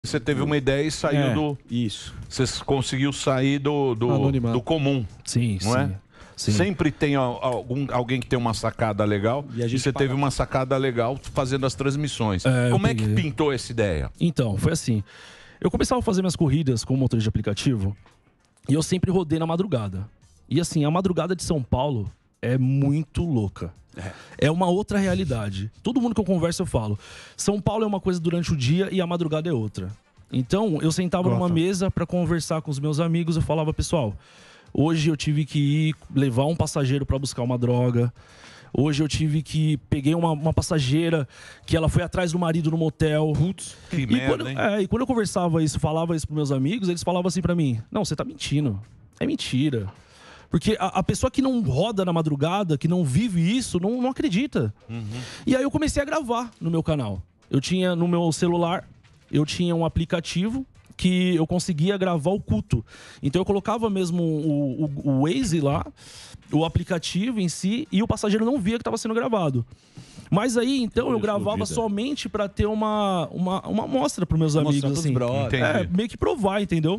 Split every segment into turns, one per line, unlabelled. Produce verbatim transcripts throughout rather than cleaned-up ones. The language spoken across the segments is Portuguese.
Você teve uma ideia e saiu
É,
do...
Isso.
Você conseguiu sair do, do, do comum.
Sim,
não
sim.
é?
Sim.
Sempre tem algum, alguém que tem uma sacada legal e,
a gente
você
paga.
teve uma sacada legal fazendo as transmissões.
É, eu
Como é que
peguei.
pintou essa ideia?
Então, foi assim. Eu começava a fazer minhas corridas com motorista de aplicativo e eu sempre rodei na madrugada. E assim, a madrugada de São Paulo é muito louca. É uma outra realidade. Todo mundo que eu converso eu falo. São Paulo é uma coisa durante o dia e a madrugada é outra. Então, eu sentava numa mesa para conversar com os meus amigos. Eu falava, pessoal, hoje eu tive que ir levar um passageiro para buscar uma droga. Hoje eu tive que... Peguei uma, uma passageira que ela foi atrás do marido no motel.
Putz, que
e
merda,
quando,
hein?
é, e quando eu conversava isso, falava isso pros meus amigos, eles falavam assim pra mim, não, você tá mentindo. É mentira. Porque a, a pessoa que não roda na madrugada, que não vive isso, não, não acredita.
Uhum.
E aí eu comecei a gravar no meu canal. Eu tinha no meu celular, eu tinha um aplicativo que eu conseguia gravar o culto. Então eu colocava mesmo o, o, o Waze lá, o aplicativo em si, e o passageiro não via que estava sendo gravado. Mas aí, então, eu gravava somente para ter uma, uma, uma amostra para meus amigos.
pros
Assim.
brothers.
É, meio que provar, entendeu?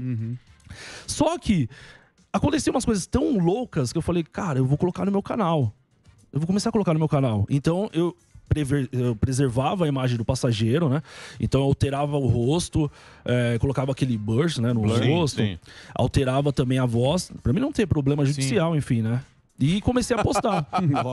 Só que aconteciam umas coisas tão loucas que eu falei, cara, eu vou colocar no meu canal. Eu vou começar a colocar no meu canal. Então, eu... eu preservava a imagem do passageiro, né? Então eu alterava o rosto, é, colocava aquele burst, né, no
Sim,
rosto,
sim.
alterava também a voz, pra mim não ter problema judicial, enfim, né? E comecei a postar.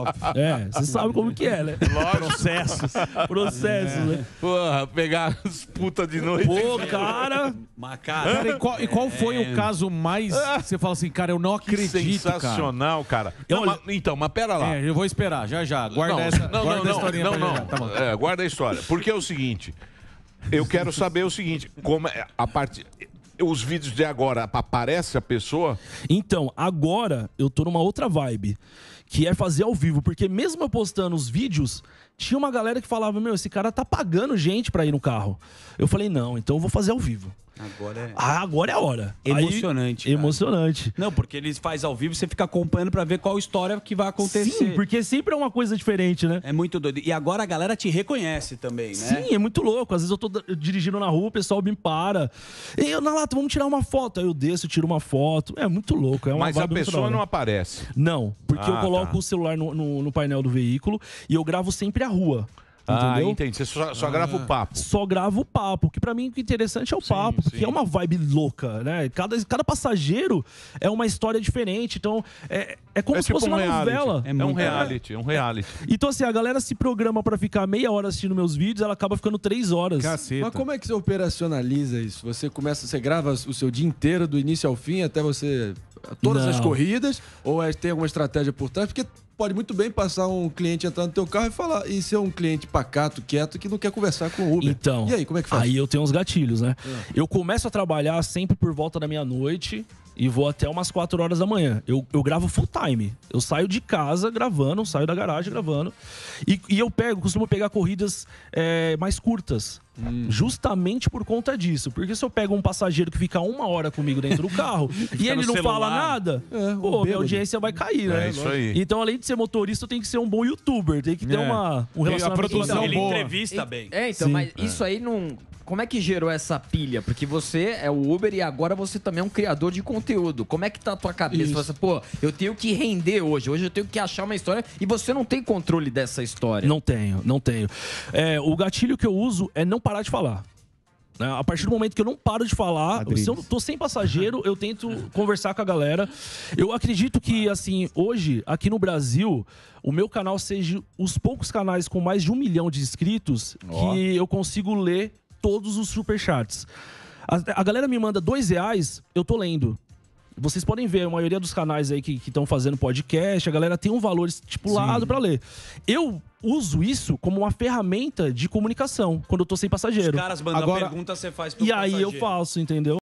É, você sabe como que é, né? Processos. Processos,
É.
né?
Porra, pegar as putas de noite.
Pô, cara...
Cara, e qual, e qual foi
É.
o caso mais... Você fala assim, cara, eu não
Que
acredito, cara.
sensacional, cara. Não, mas- então, mas pera lá.
É, eu vou esperar, já já. Guarda
não,
essa,
não,
guarda
não,
a historinha
não,
pra
não,
já. Tá bom.
É, guarda a história. Porque é o seguinte, eu quero saber o seguinte, como é a parte... Os vídeos de agora, aparece a pessoa?
Então, agora eu tô numa outra vibe, que é fazer ao vivo. Porque mesmo eu postando os vídeos, tinha uma galera que falava, meu, esse cara tá pagando gente pra ir no carro. Eu falei, não, então eu vou fazer ao vivo.
Agora é...
Ah, agora é a hora.
Emocionante,
Aí,
cara.
emocionante.
Não, porque eles fazem ao vivo, você fica acompanhando pra ver qual história que vai acontecer.
Sim, porque sempre é uma coisa diferente, né?
É muito doido. E agora a galera te reconhece também, né?
Sim, é muito louco. Às vezes eu tô d- dirigindo na rua, o pessoal me para. E eu, na lata, vamos tirar uma foto. Aí eu desço, tiro uma foto. É muito louco. É uma
Mas a
vibe muito da
pessoa
hora.
não aparece.
Não, porque
Ah,
eu coloco
tá.
o celular no, no- no painel do veículo e eu gravo sempre a rua.
Ah,
Entendeu?
entendi. Você só, só grava o papo.
Só gravo o papo, que pra mim o que é interessante é o papo, porque
sim.
é uma vibe louca, né? Cada, cada passageiro é uma história diferente, então é, é como
É
se
tipo
fosse
um
uma
reality.
novela.
É um reality, é um reality.
Então assim, a galera se programa pra ficar meia hora assistindo meus vídeos, ela acaba ficando três horas.
Mas como é que você operacionaliza isso? Você começa, você grava o seu dia inteiro, do início ao fim, até você... Todas
Não.
as corridas? Ou é, tem alguma estratégia por trás? Porque pode muito bem passar um cliente entrar no teu carro e falar... E ser um cliente pacato, quieto, que não quer conversar com o Uber.
Então,
E aí, como é que faz?
aí eu tenho uns gatilhos, né?
Ah.
Eu começo a trabalhar sempre por volta da meia-noite e vou até umas quatro horas da manhã. Eu, eu gravo full time. Eu saio de casa gravando, saio da garagem gravando. E, e eu pego, costumo pegar corridas é, mais curtas.
Hum.
Justamente por conta disso. Porque se eu pego um passageiro que fica uma hora comigo dentro do carro e
Fica
ele
no
não
celular.
fala nada,
É,
pô, minha
bêbado.
audiência vai cair, né?
É isso aí.
Então, além de ser motorista, eu tenho que ser um bom youtuber. Tem que ter
É.
uma, um
E a
relacionamento
produção
legal.
boa.
Entrevista bem.
É, então,
Sim.
mas isso aí não. Como é que gerou essa pilha? Porque você é o Uber e agora você também é um criador de conteúdo. Como é que tá a tua cabeça?
Isso.
Você, pô, eu tenho que render hoje. Hoje eu tenho que achar uma história e você não tem controle dessa história.
Não tenho, não tenho. É, o gatilho que eu uso é não parar de falar. Né? A partir do momento que eu não paro de falar, se eu tô sem passageiro, eu tento conversar com a galera. Eu acredito que, assim, hoje, aqui no Brasil, o meu canal seja os poucos canais com mais de um milhão de inscritos
Ó.
que eu consigo ler todos os superchats. A, a galera me manda dois reais, eu tô lendo. Vocês podem ver, a maioria dos canais aí que estão fazendo podcast, a galera tem um valor estipulado pra ler. Eu uso isso como uma ferramenta de comunicação quando eu tô sem passageiro.
Os caras mandam
Agora-
pergunta, você faz pro
E aí eu
passageiro.
faço, entendeu?